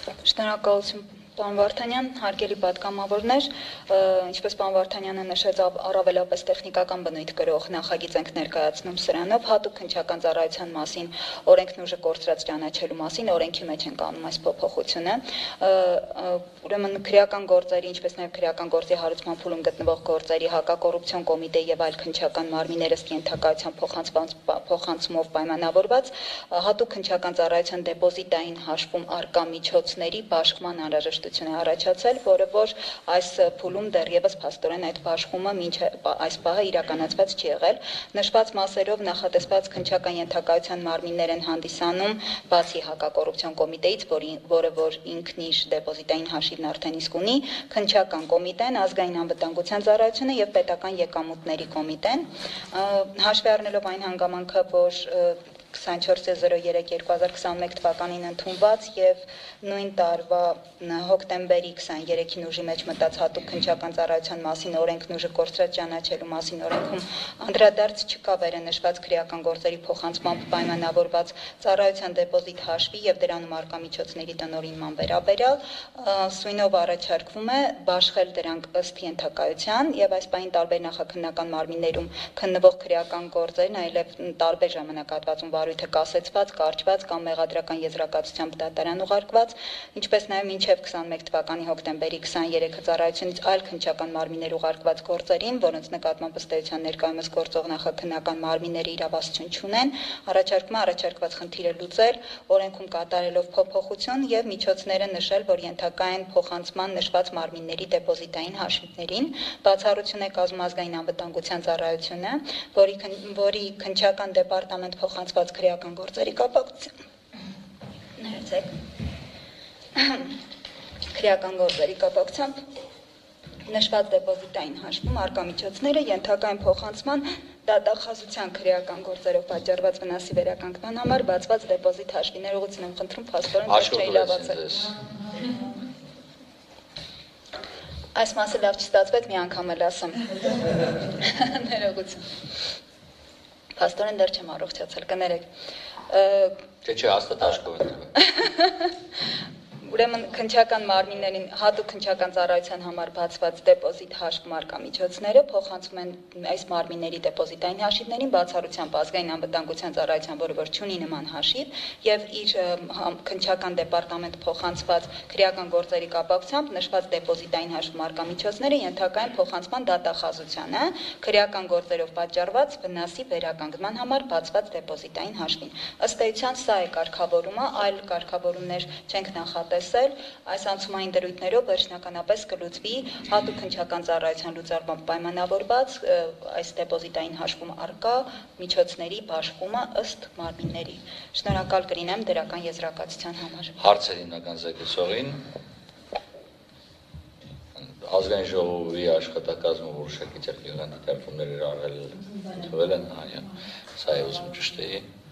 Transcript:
Շնորհակալություն պարոն Վարդանյան, հարգելի պատգամավորներ, ինչպես պարոն Վարդանյանը նշեց, առավելապես տեխնիկական բնույթ կրող նախագիծ ենք ներկայացնում սրանով, հատուկ քննչական ծառայության մասին, օրենքն ուժը կորցրած ճանաչելու մասին, օրենքի մեջ ենք անում այս փոփոխությունը, ուրեմն քրեական գործերի, ինչպես նաև քրեական գործի հարուցման փուլում գտնվող գործերի հակակոռուպցիոն կոմիտեի եւ այլ քննչական մարմիններ ըստ ենթակայության փոխանցումով պայմանավորված, հատուկ քննչական ծառայության դեպոզիտային հաշվում առկա միջոցների բաշխման անհրաժեշտություն է առաջացել, որը որ այս փուլում դեռևս փաստորեն այդ բաշխումը մինչ այս պահը իրականացված չի եղել։ Նշված մասերով նախատեսված քննչական ենթակայության մարմիններ են հանդիսանում բացի հակակոռուպցիոն կոմիտեից, որը որ ինքն իր դեպոզիտային հաշիվն արդեն իսկ ունի, քննչական կոմիտեն, ազգային անվտանգության ծառայությունը եւ պետական եկամուտների կոմիտեն, հաշվի առնելով այն հանգամանքը, որ 24/03/2021 թվականին ընդունված եւ նույն տարվա հոկտեմբերի 23-ին ուժի մեջ մտած հատուկ քննչական ծառայության մասին օրենքն ուժը կորցրած ճանաչելու մասին օրենքում անդրադարձ չկա վերենշված քրեական գործերի փոխանցմամբ պայմանավորված ծառայության դեպոզիտ հաշվի եւ դրանում առկա միջոցների տնօրինման վերաբերյալ, սույնով առաջարկվում է բաշխել դրանք ըստ ենթակայության եւ այս պահին տարբեր նախաքննական մարմիններում քննվող քրեական գործերն այլև տարբեր ժամանակահատվածում վարույթը կասեցված, կարճված կամ մեղադրական եզրակացությամբ դատարան ուղարկված, ինչպես նաև մինչև 21 թվականի հոկտեմբերի 23-ը ծառայությունից այլ քննչական մարմիններ ուղարկված գործերին, որոնց նկատմամբ ըստ էության ներկայումս գործող նախաքննական մարմինները իրավասություն չունեն, առաջարկում է առաջարկված խնդիրը լուծել, օրենքում կատարելով փոփոխություն եւ միջոցները նշել, որ ենթակա են փոխանցման նշված մարմինների դեպոզիտային հաշիվներին, բացառություն է կազմում ազգային անվտանգության ծառայությունը, որի քննչական դեպարտամենտ փոխանցված քրեական գործերի կապակցությամբ նշված դեպոզիտային հաշվում առկա միջոցները ենթակա են փոխանցման դատախազության քրեական գործերով պատճառված վնասի վերականգնման համար բացված դեպոզիտ հաշվիներ ուղղություն եմ խնդրում փաստորեն չէի լավացել։ Այս մասը լավ չստացվեց, մի անգամ էլ ասեմ։ Ներողություն։ Փաստորեն դեռ չեմ առողջացել, կներեք։ Չէ, հաստատ աշկով է։ Ուրեմն քննչական մարմիններին հատուկ քննչական ծառայության համար բացված դեպոզիտ հաշվում առկա միջոցները փոխանցվում են այս մարմինների դեպոզիտային հաշիվներին, բացառությամբ ազգային անվտանգության ծառայության, որը որ չունի նման հաշիվ, եւ իր քննչական դեպարտամենտ փոխանցված քրեական գործերի կապակցությամբ նշված դեպոզիտային հաշվում առկա միջոցները ենթակա են փոխանցման դատախազությանը, քրեական գործերով պատճառված վնասի վերականգնման համար բացված դեպոզիտային հաշվին։ Ըստ էության սա է կարգավորումը, այլ կարգավորումներ չենք նախատեսել։ Այս անցումային դրույթներով վերջնականապես կլուծվի հատուկ քննչական ծառայության լուծարման պայմանավորված այս դեպոզիտային հաշվում առկա միջոցների բաշխումը ըստ մարմինների։ Շնորհակալ կլինեմ դրական եզրակացության համար։ Հարցեր հիմնական զեկուցողին ազգային ժողովի աշխատակազմը որոշակի տեխնիկական դիտարկումներ արել թվել են, սա է ուզում ճշտեի։